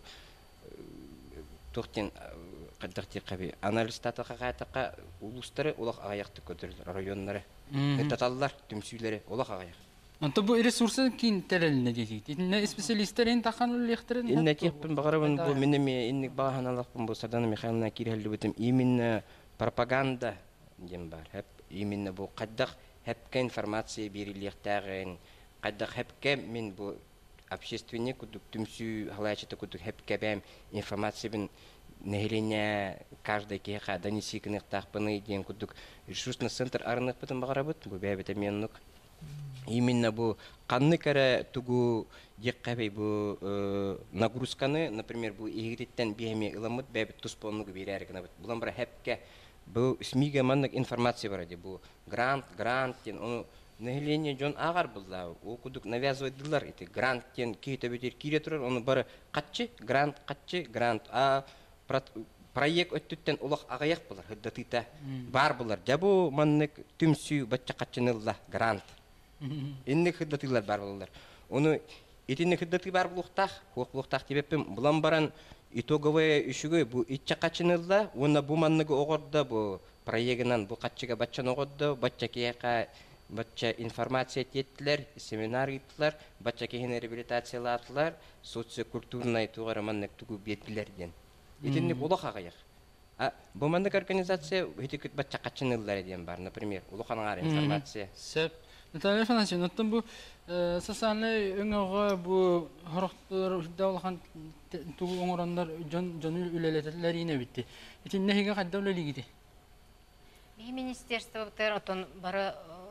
тоқтен қаддақти қаби. Аналистатыға қайтаққа ұлыстары олық ағаяқты көдірілер районлары. Таталылар, түмсүйлері олық ағаяқ. Anta bu resursu kin terelne dedik. Ne spesialistlerin takan ulekterin. İnne tiyipin bağırın bu minimi innik bağhanalıqpın bu Sardana Mikhailina kirhelli bitim iminne propaganda dem var. Hep iminne bu qaddaq hepke informatsiya beriliqtağın qaddaq hepke min bu общественный кудук түмсү халайчата кудук hepke бем информация бин нехилене каждый кеха донесикных тахпаны ден кудук ресурсный центр арных битим bağырабыт bu бебете меннук. Именно бу канны кара тугу деккабей бу нагрузканы, например, бу игриттен биями ыламыт бәбит туспоннугу берәргенә бит. Булан бара хәпкә бу смига маннык информация бар иде. Бу грант тен оны нәһиление жон агар булла. О кудук навязывайдылар ите. Грант тен кейте битер кире турар, оны бары катчы грант. А проект өттүттен улак агаяк булар. Хыддатыта бар булар. Жабу маннык түмсү бачча катчынылла грант. Инник хыддатылар бар булар. Оны итинник хыддаты бар булуктак, хуклуктак дебеппим. Булан баран итоговая үшүгөй бу итча качынылла, оны бу манныгы огорда бу проектинен бу катчыга баччан огорда, бачча кияка бачча информация теттилер, семинар иттилер, бачча кийин реабилитациялаатылар, социокультурный тугара маннык тугу бетилерден. Итинник улак агаяк. А бу маннык организация хитик бачча качыныллар ден бар, например, улаканар информация. Наталья Афанасьевна, оттан бу социальный өңөөгө бу хорохтор даулахан тугу оңорондар жону үлелетелер ине битти. Итин нехиге кадда үлелигиди? Министерство бутер отон бары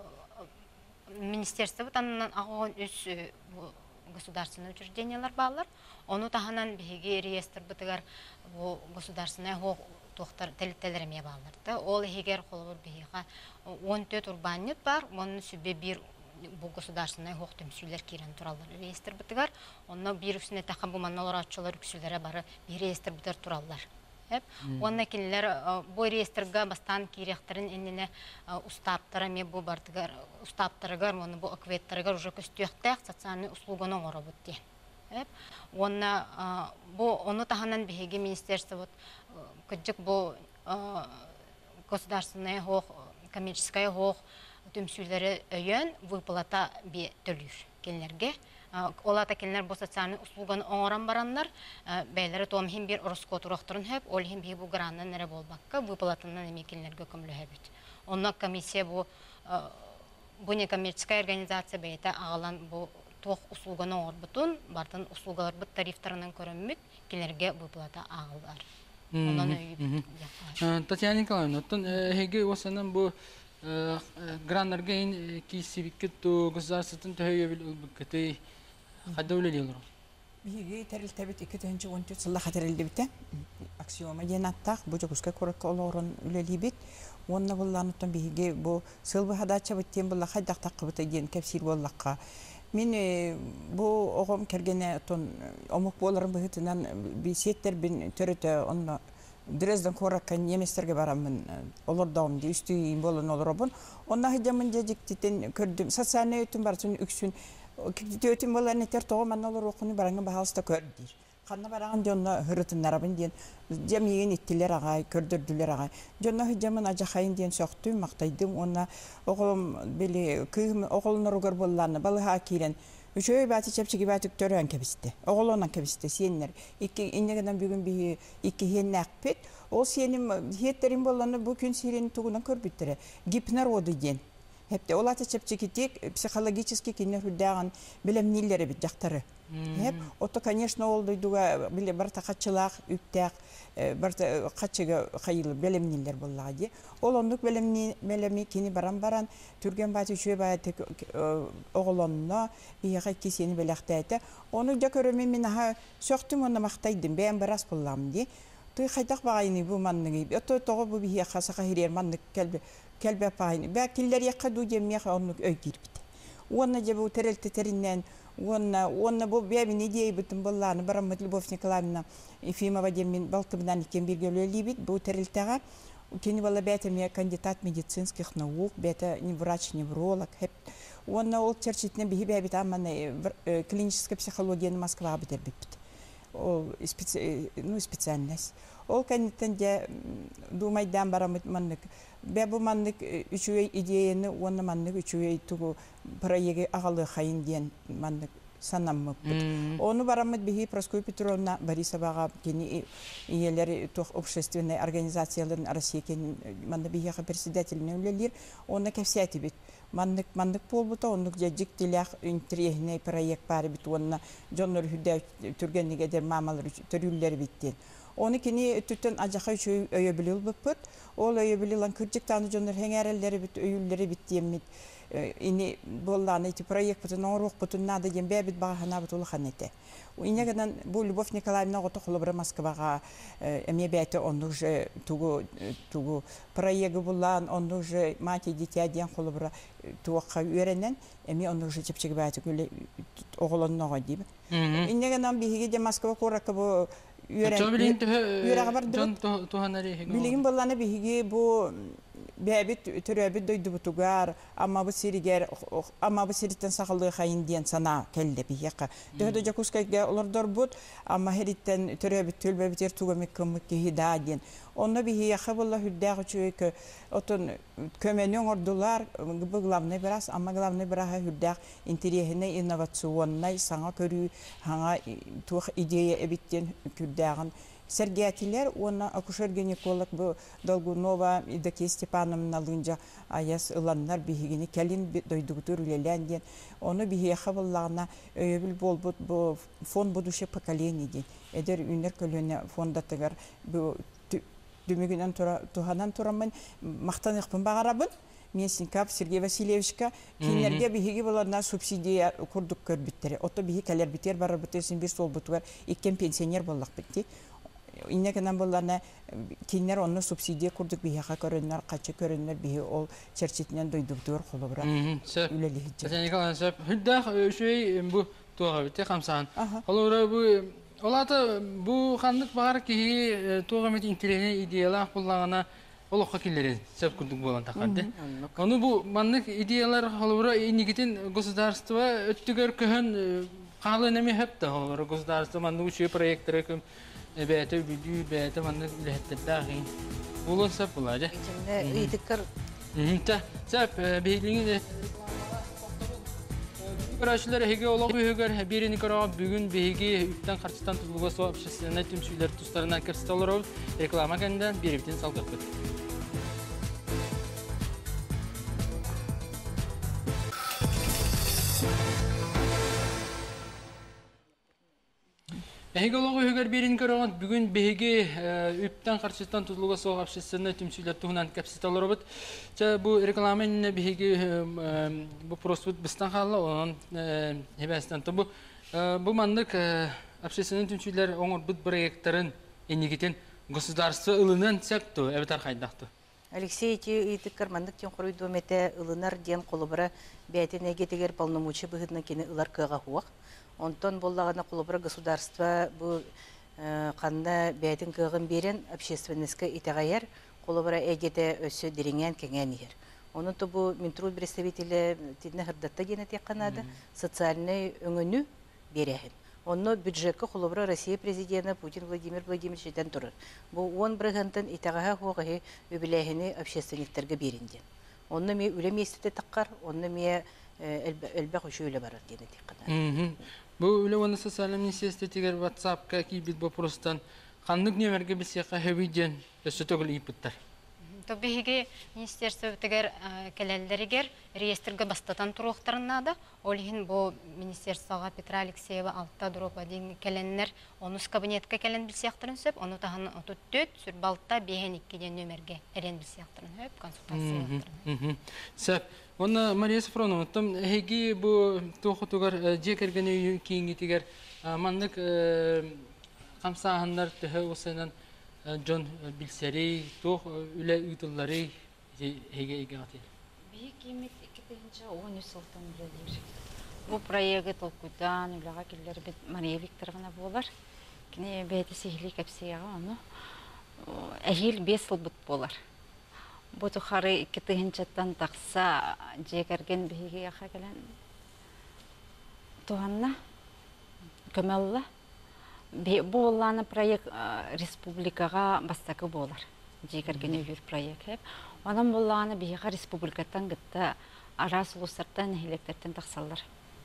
министерство бутаннан агон үс государственные учреждениялар баллар. Ону таханан биги реестр бутыгар бу государственный хок тохтар телителереме балларда. Ол егер холбор бига 14 урбанит бар, onun sübe bir bu государственный хок төмсүлөр кирен тураллар реестр бутыгар. Онно бир үсүнө така бу манналар ачылар үксүлөрө бары бир реестр бутар тураллар. Hep onunla kinler bu reyestrga bastan kirekterin enine ustaptara bu bartıgar ustaptaragar onu bu akvettaragar уже көстөктәк социальный услуганы орабыт ди. Hep onunla bu onu tahanan биһиги министерство вот кыжык bu государственный хок коммерческая хок төмсүләре өйөн выплата бе төлүр кинлерге Олата келнер бу социальный услуганы оңоран бараннар, бәйләре томхин бир ороско турактырын хөп, олхин би бу гранны нере болбакка, бу палатыннан эми келнерге көмлөһөбүт. Онна комиссия бу некоммерческая организация бәйте агалан бу тох услуганы оңорбутун, бартын услугалар бу тарифтарынан көрөнмүт, келнерге бу палата агалар. Оннан өйүп. Татьяна Николаевна, оттон хеге осанан бу граннарга ин кисибикке ту государственный төһөйөбүл ылбыккыты хаддавлы дилер. Биги терилтебит 2014 сылла хатерилдибите. Аксиома денаттак бу жогуска коракка олорон үлелибит. Онна булланыттан биги бу сылбы хадача биттен булла хайдактак кыбыта ген кепсир боллакка. Мен бу огом кергене тон омук боларын быһытынан бисеттер бин төрөтө онна Дрезден коракка неместерге барамын. Олар даумди үстү болон олоробун. Онна хыжамын жежиктен көрдүм. Социальный өтүм барсын үксүн. Өтүм болан этер тогоман олар окуну бараңы баалыста көрдүр. Канна бараган жонна хырытыннарабын ден. Жемиген иттилер агай, көрдүрдүлер агай. Жонна хыжамын ажахайын ден соктум, мактайдым. Онна оголум бели кыйым оголноргор болланы балыха кирен. Üçöy bati çepçigi bati törön kebiste. Oğlonan kebiste siyenler. İki innegeden bugün bir iki hennak pet. O siyenim hiyetlerin bollanı bu gün siyenin tuğunan körbüttere. Gipner odu den. Hep de olata çepçigi tek psихологически кинер хүддаган билемнилери бит жактары. Hep ото конечно олдуйдуга биле бар такачылак үптак бар качыга кайыл билемнилер боллагы. Ол ондук билеми кини баран түрген бати үшөй бати оголонна бияга кисени белактайта. Оны да көрөмөн мен ха сөктүм оны мактайдым. Бен барас боллам ди. Той хайдак багайны бу манныгы. Ото того бу бия хасака хирер маннык kelbe payını. Belkiler yakadu cemiye onluk öygir bit. Ona cebu terelti terinden ona bu bebi ne diye bütün bollarını Baramut Любовь Николаевна Ефимова деmin Балтыбынан икен bir göleli bit. Bu tereltega keni valla bete me кандидат медицинских наук, bete не врач, невролог. Ona ol çerçitne bir hibe bit ama клиническая психология Москва biter bit. O специальность. Ол кандидаттан же думайдан Baramut маннык. Bu manlık üçüye ideyeni, onu manlık üçüye tuğu parayı ağalı hayın diyen manlık sanamı. Onu Baramut bihi Proskoy Petrovna Borisova keni iyeleri tuğ общественные организацияларын Россия keni manlık bihi председателіне өлелер, onu kefsiyeti bit. Manlık polbuta, onu jejik dilak üntriyehine proyekt bari bit, onu jonlar hüdde türgenlik eder mamalar türülleri bitti. Onu kini tütten acaka üçü öyebilil bıpıt. Ol öyebililan kırcık tanı jonlar hengerelleri bit, öyülleri bit diyemit. İni bollarını iti proyekt butun, oruq butun nada diyem bebit bağına bit ulu hanete. İne kadar bu Любовь Николаевна otu kulubra Moskvaga eme beyte onu tuğu proyekti bulan, onu mati ditiya diyen kulubra tuğaqa öğrenen, eme onu çepçeki beyte güle oğlanın oğa diyem. İne kadar bihige de Moskva korakı bu Bilgin bollarını bihige bu bebit türebit doydu butugar ama bu siritten sağlığı hayın diyen sana kelde bihiyaka. Döhde jakuskayga olurdor bud ama heritten türebit tülbebit ertugamek kımıkke hida diyen. Onu bihiyaka bolla hüddağı çünkü otun kömenyon ordular bu glavne biraz ama glavne biraha hüddağı interiyehine inovasyonay sana körü hana tuğ ideya ebitten hüddağın Сергеятилер, он акушер-гинеколог был Долгунова и Даки Степановна Лунжа, а я с Ланнар бигини келин дойдугтур Леленден. Он бигехаваллана был фонд будущего поколения. Эдер юнер колония фонда тагар был дүмигинен туханан турамын мақтанықпын бағарабын. Месников Сергей Васильевичка кинерге биһиги боларна субсидия курдук көрбүттери. Ото биһи келер битер бара битесин бир сол бутугар иккен пенсионер боллак битти. Иннекенен боларна кинер онны субсидия курдук биһига көрөннөр, качы көрөннөр биһи ол черчитинен дойдуктур холобура. Үлели хитче. Татьяна Николаевна, сеп хүддах шөй бу туга бите хамсан. Холобура бу олата бу хандык бар ки туга мет интерене идеялар буллагана Олоққа келерін сәп күрдік болан тақарды. Оны бұл маннық идеялар қалуыра енегетін государство өттігер көхін қалы нәме хөпті қалуыра государство маннық үші проекттері көм бәйті бүді бәйті маннық үләттірді ағын. Болын сәп болады. Үйдіккір. Сәп бейліңі де Көрәшілер әйге олығы үйігер берені көріға бүгін бейге үптен қарчыстан тұзылға соға общественный түмсүйлер тұстарынан кәпсіт олыр реклама кәнді берептен салғыр көт. Әйге олығы үйігер берені көріға бүгін бейге үптен қарчыстан тұзылға соға общественный түмсүйлер тұғынан кәпсіт олыр өт. Бұл реклама әніне бейге бұл проспут бістан қалы, оның әбәстен тұбы. Бұл мандық общественный түмсүйлер оңыр бұд проекттарын енегетен государство ылынан сәпті, әбітар қайдақты. Алексей итик кармандык тен қорой домете ылынар ден қолыбыра бәйтен әгетегер полномочия бұғыдына кені ылар кыға хуақ. Онтон боллағына қолыбыра государство бұл қанна бәйтін кығын берен общественностьқа итағайар қолыбыра әгеті өсі дереңен кәңән ер. Оның тұбы Минтруд представителі тедіне ғырдатта гені тек қанады социальный өңіні берәхін. Оны бюджетке қолыбыра Россия президенті Путин Владимир Владимирович етен тұрыр. Бұл он бірғантын итағаға қоғығы өбіләхіні общественниктерге берінден. Оны ме үлем естіті таққар, оны ме әлбәқ үші өлі барар дені тек қанады. Бұл үлі оны социальный министерство тегер WhatsApp-ка кейбіт бопростан қандық немерге білсеқа хөбейден өсі төгіл ипыттар. Тобиге министерство тегер келелдеригер реестрге бастатан туруктарынады. Олихин бу министерствоға Петра Алексеева алтта дропа дейін келеннер онус кабинетке келен білсияқтырын сөп, оны тағын отуттөт сүрбалтта бейен 2-ден нөмерге әрен білсияқтырын сөп, консультациялақтырын. Сөп, оны Мария Сафронова, том әйге бұл тоқытуғар жекергені кейінгі тегер мандық қамсағандар түхі осынан Джон Билсерей, тоқ үлі үйтіллары әйге ғатыр. Бейік емет 2-10 сылтын үлелер. Бұл проекты толқудан үліға келдер бет Мария Викторовна болар. Кіне бәйті сейхілі кәпсеяға оны әйел 5 сыл бұт болар. Бұты қары 2-тан тақса жекерген бейге яқа келен туғанна көмелі. Бұл оланы проект республикаға бастақы болар. Жекерген өйір проект. Онан бұл оланы бейға республикаттан ғытта арас ұлыстардан әйлектерден тақсалар.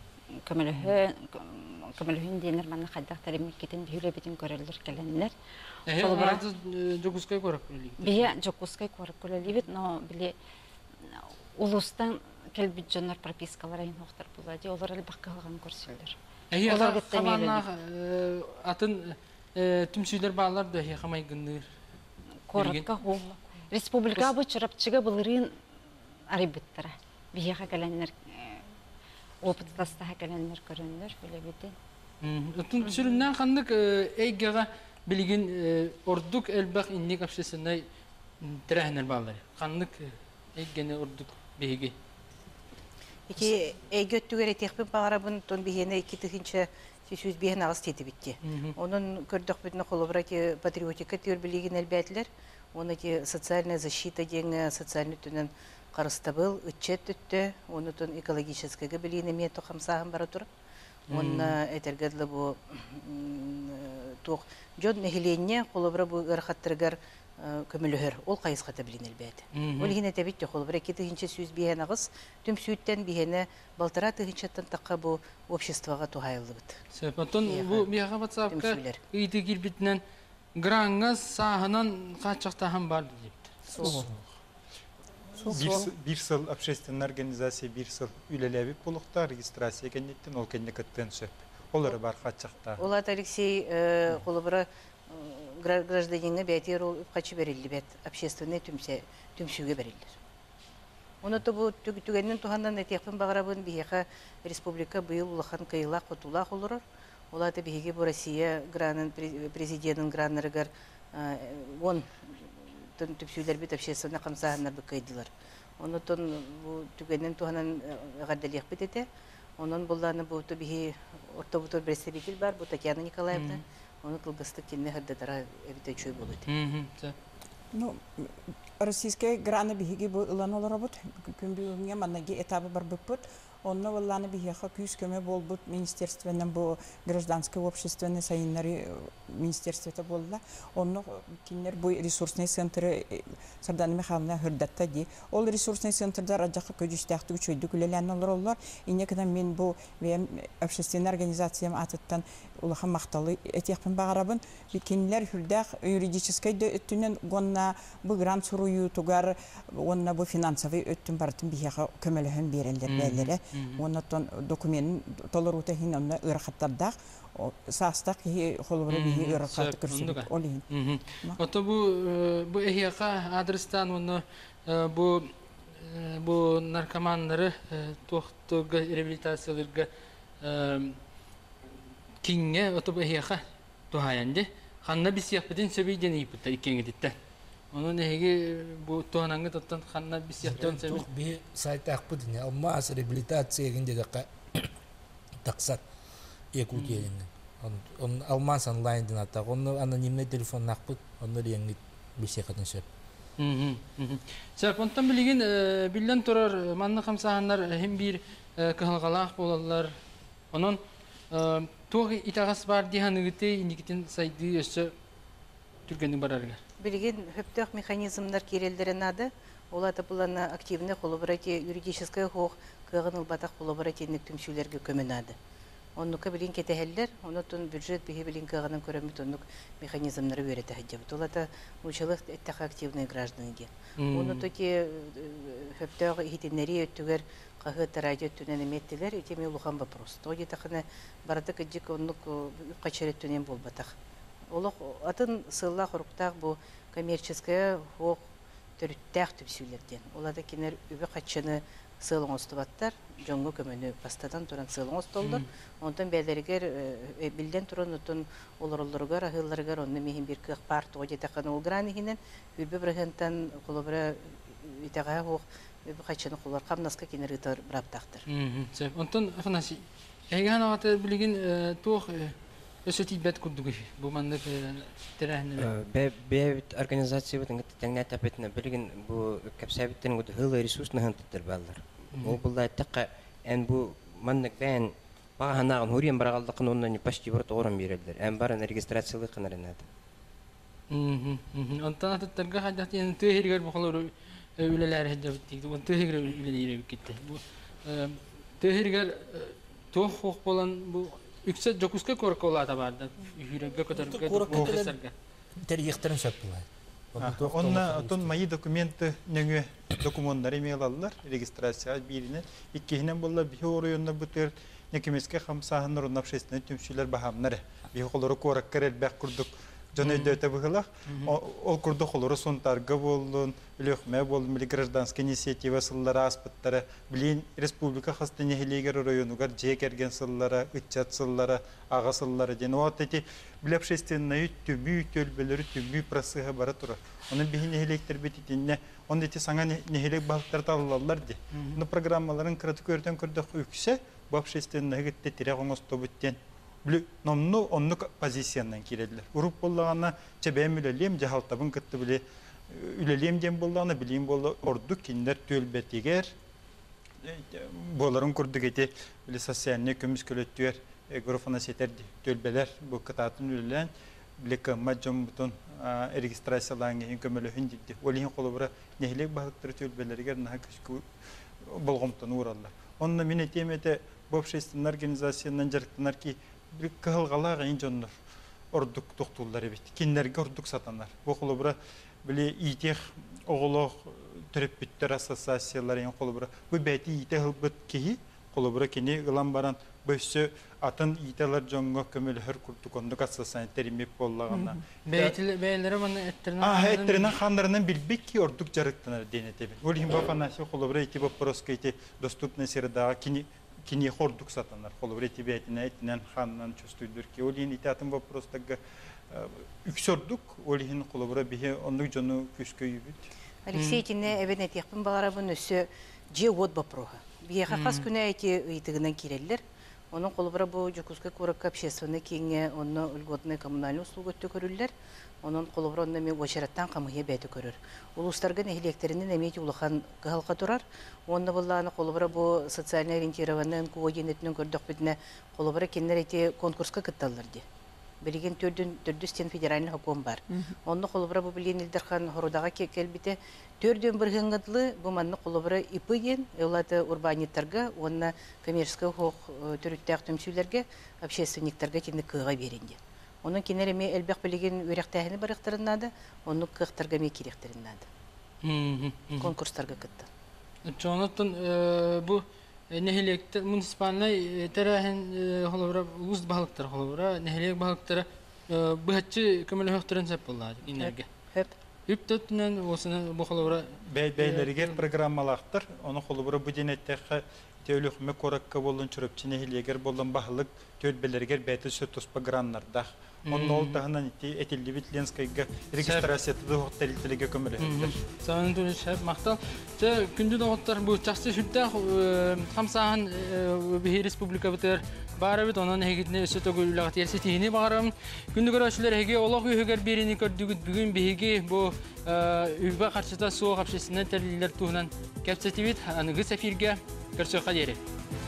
Көміліхін денер маңна қайдақтар емеккетін бейілі бетін көрелер кәленлер. Арады жоғызқай көріп көрелі? Бейі жоғызқай көріп көрелі бет, но біле ұлыстан кәлбет жонар пропискалар айын оқтар болады. Олар әлі баққа қалған көрселер. Қаманақ атын түмсүйлер бағаларды қамай күндір? Қорыққа қол. Республика бұл чырапчыға бұлырын арибыттыра. Бейеға кәләнлер, опыттастаға кәләнлер көрінлер, біле бетін. Түмсүліннен қандық әйгеға білген ордық әлбәқ иннек общественной тірәхінер бағалары. Қандық әйгені ордық бейге? Ики әйгөттігер етекпен бағарабын тон бейені 2-тігінші сөз бейін ағыз теті бітті. Оның көрдіқ бітіні қолыбыра патриотика төр білеген әлбәтілер. Оны социальная защита деңі, социальный түнін қарыстабыл, үтчет түтті. Оны түн экологическігі білген еме тоқамсағын бара тұр. Оны әтергәділі бұл тоқ. Жон нәхіленне қолыбыра бұл ғарқаттырғар көмілігір, ол қайысқата білін әлбәді. Ол егін әтәбетті қолыбыра 2-тігінші сөз бейін ағыз, түм сүйттен бейіні балтыра 2-тігіншеттен таққа бұл обществоға туғайлы бұд. Сөпатон, бұл бейға батсапқа үйді келбетінен граңыз сағынан қатшақтағын барды депті. Bir сыл общественный организация, bir сыл үлеләбі болуқта регистрация кәнеттен ол кәнне көттен сөп. Олары бар қатшақта. Олат Алексей қолыбыра гражданинге бәйтер ол қачы берілді бәт, общественный түмсуге берілдір. Оны тұбы түгеннен туғандан әтекпен бағарабын бейеға республика бұйыл ұлақан қиылақ, құтулақ олырыр. Олаты бейге бұл Россия президентін граннарығар 10 түмсулер бет общественный қамсағынар бұл көйділер. Оны түгеннен туғанан ғардалиқ бет еті. Onun bullarını bu tabii orta butor представитель var bu Татьяна Николаевна. Onu kılgıstık kendine hırdatara evde çöy buludu. Ну, российская грана биги бу илан олар бут. Күн бигенге маннаги этабы бар буппут. Онна валланы бихеха күз көмө болбут министерственен бу гражданское общественное сайыннары министерството болла. Онна кинер бу ресурсный центры Сардана Михайловна хырдатта ди. Ол ресурсный центрдар ажакка көжүстәктү чөйдү күлелән олар. Инекден мен бу общественный организациям атыттан улахан макталы этекпен багарабын. Кинлер хүрдәк юридической өттүнен гонна бу грант сурую тугар онна бу финансовый өттүн бартын бихеха көмөлөһөн берелдер бәлләре. Оннан документ толорута хин онна ырахаттардак састак холбары бихи ырахат көрсөт олин. Ото бу эхияка адрестан оны бу наркоманнары тохтуга реабилитацияларга кинге ото бу эхияка тухаянды ханна бисияппытын сөбүйден ийпыттар иккеңидиттен. Onun nehigi bu toğanangı tuttan xanna bir siyahtan sebi. Bir sayta akpıdın. Olmaz rehabilitasiya ginde de taksat ekut yerinde. Onun almaz online'den atak. Onu anonimle telefon akpıd. Onları yengit bir şey katın söp. Sep, ondan bilgin bilden turar manlı kamsahanlar hem bir kıhalgalaq bolallar. Onun toğ itağız var dihanı gıtı indikitin saydığı ösü Türkiye'nin bararlar. Билген хөптөх механизмдар кирелдерин ады. Ола тапылана активный коллаборати юридическая хок кыгыныл батак коллаборативник түмсүлөргө көмөнады. Оннука билин кетехеллер, онотун бюджет биги билин кыгынын көрөмүт оннук механизмдары берете хадеп. Олата учалык эттак активный гражданге. Онотоки хөптөх хитинери өттүгөр кагыт радио түнен эметтилер, этеми улуган вопрос. Тоги такына барата кыжык оннук качереттүнен болбатак. Олық атын сылла құруқтақ бұл коммерческая оқ түріттәқ түпсүйлерден. Олада кенер үбі қатшыны сылың осты баттар, жоңғы көміні бастадан тұран сылың осты олдар. Ондан бәлерігер білден тұрын ұтын олар-оларығар, ағыларығар, онны мейін бір кіқ парт оғай етақаны олғыраны хинен, үбі бірғынтан қолыбыра үтіға оқ үбі қатшыны қолар қамнасқа кенер ұтар бұраптақтыр. Ондан, Афанасий, әйген ағаты білген тоқ Ösöti bet kurduk bu mandık terahne. Bebet organizasyon bu tengah tapetne bilgin bu kapsabitten bu hılı resursna hantıdır ballar. O bulla takka en bu mandık ben bahanağın huriyen baragaldıqın ondan paşçı bir doğran verirler. En baran registrasyalı qanaranadı. Ondan atırga hajat yani tehirger bu kolor üleler hajabettik. Bu tehirger üleleri gitti. Bu tehirger toh bolan bu Yüksek Jokuska korkular vardı. Yürekte korkular. Teriyeklerin söpüler. Onun mayi dokumenti nöngü dokumentleri email alırlar. Registrasyon birine. İkkihinen bolla bir oruyunda biter. Nekemeske hamsahanlar onun apşesine tümsüler bahamları. Bir kolları korak karel bek kurduk. Canı döte bıhılak. Ol kurduk kolları son targa bolun. Lühme bolun. Bili gражданская инициатива сыллары аспыттары. Билин республика хастыне хелегер районугар жек ерген сыллары, ытчат сыллары, аға сыллары. Ден оғат эти били общественные түбүй төлбелері түбүй прасыға бара тұра. Оның бейін хелектер бететіне. Он эти саңа нехелек балықтар талылалар де. Оны программаларын кыраты көрден көрдік үксе, bu общественные гетте тире оңосто бүттен. Били номну оннук позициянан кирелдер. Уруп боллағана чебем үлелем, жахалтабын кытты били үлелем дем боллағана билейм болла ордук киндер төлбетигер. Боларын көрдік ете били социальный көміс көлөттүер грофана сетерди төлбелер bu кытатын үлелен били кымма жом бутун регистрациялан кейін көмөлө хүндидди. Олин колубура нехилек балыктыр төлбелергер наха күскү болгомтон ураллар. Онна мен этемете bu общественный организациянан жарыктанар ки bir kılgalağa incanlar orduk doktorlar evet. Kinlerge orduk satanlar. Bu kolubra böyle iyiteh oğuluk terapitler asosiyasyonları yan kolubra. Bu beti iyiteh hılbıt ki kolubra kini ılan baran böyüsü atın iyiteler jonga kömülü her kurduk onduk asosiyasyon terimip bollağına. Beylere bana ettirinen ettirinen xanlarının bilbek ki orduk jarıktanar denetebin. Olayım bafanası kolubra iti bu proska iti dostupna sırada kini horduk satanlar. Kolubra iti beytine etinen xanlan çöstüydür ki olayın iti atın bu prostaga üksördük. Olayın kolubra bihe onduk jonu küsköyübüt. Алексей тине эбен этекпин багарабын өсө же вот бопрога. Бияха кас күнө эти ыйтыгынан киреллер. Onun kolubra bu Жукуска Куракка общественный кеңе, оны льготный коммунальный услуга көрүлләр. Onun kolubra onda me oşarаттан камыгы бәйті көрөр. Улустарга нехилектеринен эмети улахан кыһалка турар. Онда булланы колубра бу социально ориентированный координатның көрдөх битне колубра кеннер эти конкурска кытталар ди. Билген төрдүстен федеральный хокум бар. Онда колубра бу билген Илдархан хорудага келбите төрдөн бир хыңгытлы бу манны колубра ипыген, элаты урбаниттарга, онна коммерческий хок төрүттәк төмсүләргә, общественниктерге тинне кыга беренде. Onun kinere elbek bilgin ürektehini barıktırındadı, onu kıhtırga me kiriktirинdadı. Konkurslarga kıttı. Jonathan bu nehilekte munisipalnay terahen holavra uz balıktır holavra nehilek balıktır bu hatçı kömele höktürün sep bolladı inerge. Hep. Hep tuttunan olsun bu holavra Beylerger programmalaktır. Onu holavra bu denette Tevlüğüme korakka bolun çürüpçü nehilyeger bolun bahlık tölbelerger beyte sötospa granlarda. Onun oltağından etildi bitlenskayga registrasiyatı hotelitelege kömürü. Sağın dönüş hep maktal. Kündü doğutlar bu çaktı şütte hamsahan bir respublika biter. Barabit onun hegitne sötogül lağıt yersi tihini bağıram. Kündü görüşler hege olaq üheger birini kördügüt bugün bihege bu üba karşıda soğuk hapşesinden terliler tuğunan kapsativit anıgı sefirge görüşü kaderi.